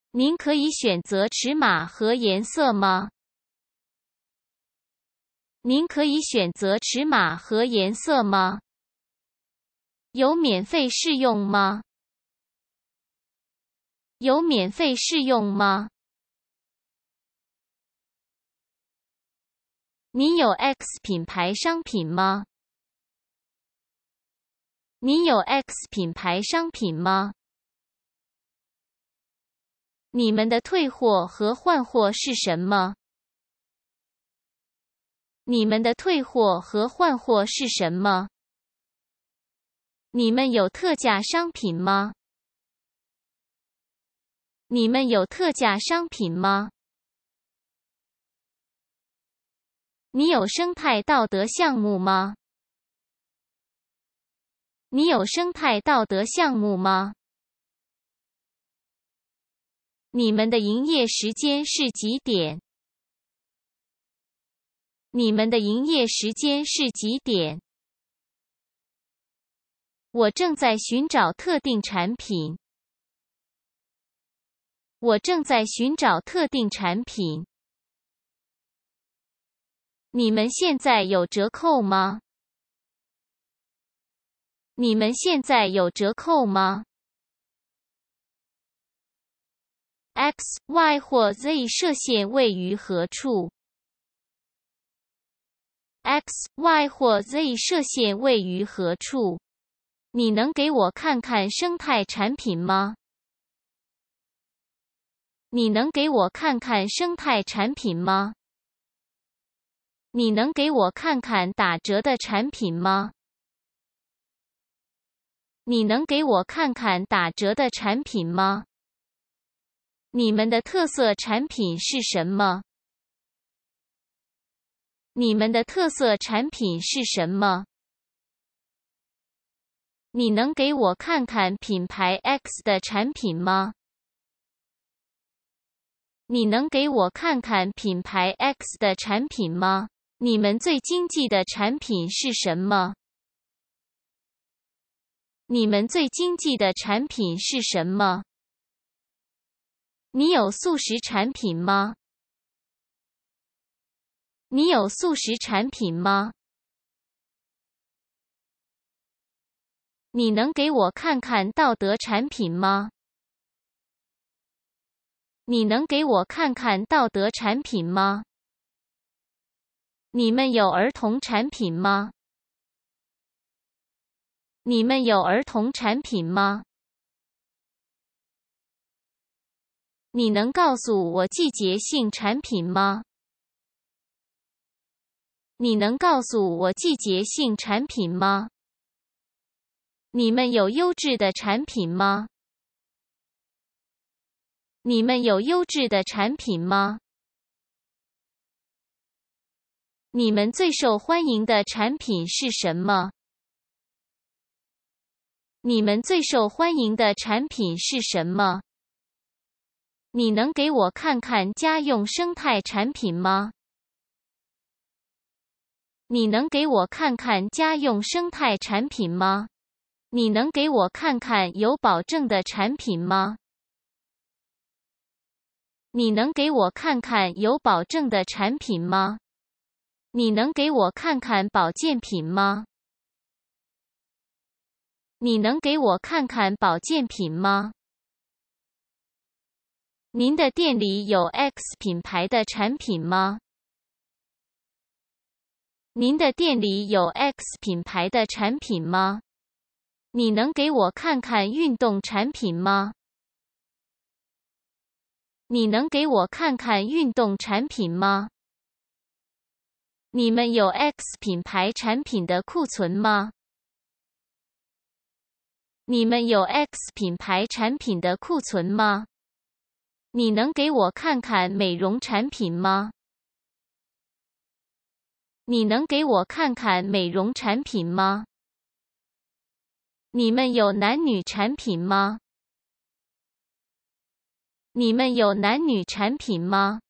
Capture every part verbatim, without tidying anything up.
您可以选择尺码和颜色吗？您可以选择尺码和颜色吗？有免费试用吗？有免费试用吗？你有 X 品牌商品吗？你有 X 品牌商品吗？你们的退货和换货是什么？你们的退货和换货是什么？你们有特价商品吗？你们有特价商品吗？你有生态道德项目吗？你有生态道德项目吗？你们的营业时间是几点？你们的营业时间是几点？我正在寻找特定产品。我正在寻找特定产品。你们现在有折扣吗？你们现在有折扣吗？ X、Y 或 Z 射线位于何处？ X、Y 或 Z 射线位于何处？你能给我看看生态产品吗？你能给我看看生态产品吗？你能给我看看打折的产品吗？你能给我看看打折的产品吗？你们的特色产品是什么？你们的特色产品是什么？你能给我看看品牌 X 的产品吗？你能给我看看品牌 X 的产品吗？你们最经济的产品是什么？你们最经济的产品是什么？你有速食产品吗？你有速食产品吗？你能给我看看道德产品吗？你能给我看看道德产品吗？你们有儿童产品吗？你们有儿童产品吗？你能告诉我季节性产品吗？你能告诉我季节性产品吗？你们有优质的产品吗？你们有优质的产品吗？你们最受欢迎的产品是什么？你们最受欢迎的产品是什么？你能给我看看家用生态产品吗？你能给我看看家用生态产品吗？你能给我看看有保证的产品吗？你能给我看看有保证的产品吗？你能给我看看保健品吗？你能给我看看保健品吗？您的店里有 X 品牌的产品吗？您的店里有 X 品牌的产品吗？你能给我看看运动产品吗？你能给我看看运动产品吗？你们有 X 品牌产品的库存吗？你们有 X 品牌产品的库存吗？你能给我看看美容产品吗？你能给我看看美容产品吗？你们有男女产品吗？你们有男女产品吗？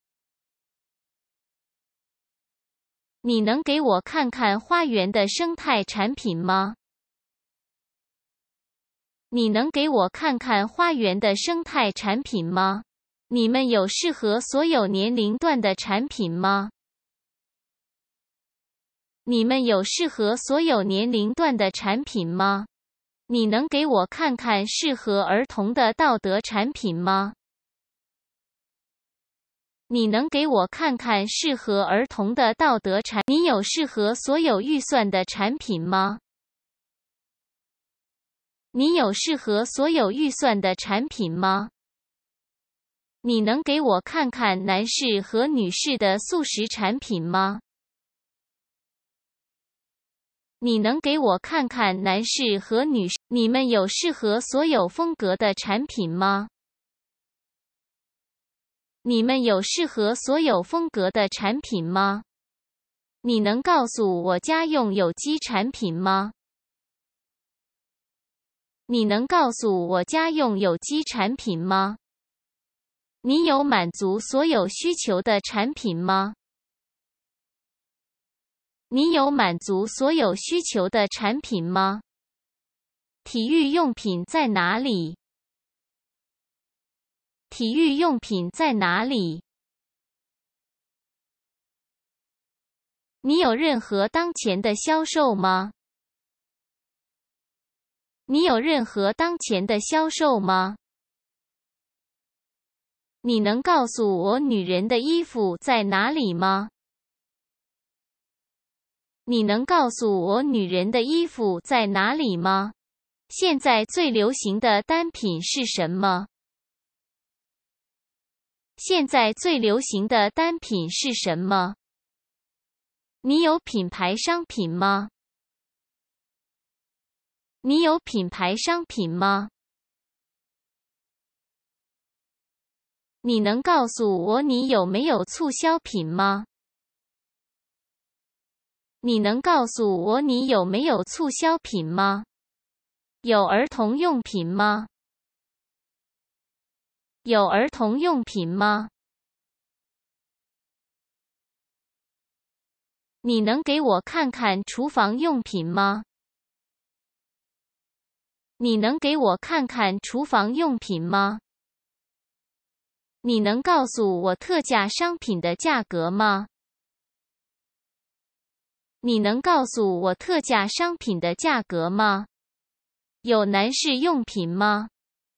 你能给我看看花园的生态产品吗？你能给我看看花园的生态产品吗？ 你们有适合所有年龄段的产品吗？你们有适合所有年龄段的产品吗？你能给我看看适合儿童的道德产品吗？你能给我看看适合儿童的道德产？你有适合所有预算的产品吗？你有适合所有预算的产品吗？你能给我看看男士和女士的素食产品吗？你能给我看看男士和女士？你们有适合所有风格的产品吗？你们有适合所有风格的产品吗？你能告诉我家用有机产品吗？你能告诉我家用有机产品吗？你有满足所有需求的产品吗？你有满足所有需求的产品吗？体育用品在哪里？体育用品在哪里？你有任何当前的销售吗？你有任何当前的销售吗？你能告诉我女人的衣服在哪里吗？你能告诉我女人的衣服在哪里吗？现在最流行的单品是什么？现在最流行的单品是什么？你有品牌商品吗？你有品牌商品吗？你能告诉我你有没有促销品吗？你能告诉我你有没有促销品吗？有儿童用品吗？有儿童用品吗？你能给我看看厨房用品吗？你能给我看看厨房用品吗？你能告诉我特价商品的价格吗？你能告诉我特价商品的价格吗？有男士用品吗？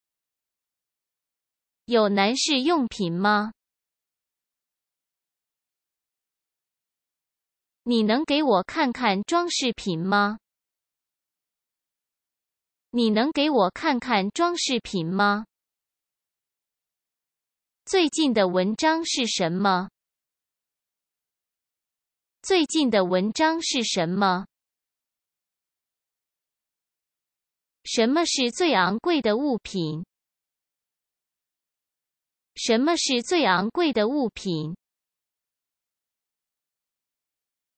有男士用品吗？你能给我看看装饰品吗？你能给我看看装饰品吗？最近的文章是什么？最近的文章是什么？什么是最昂贵的物品？什么是最昂贵的物品？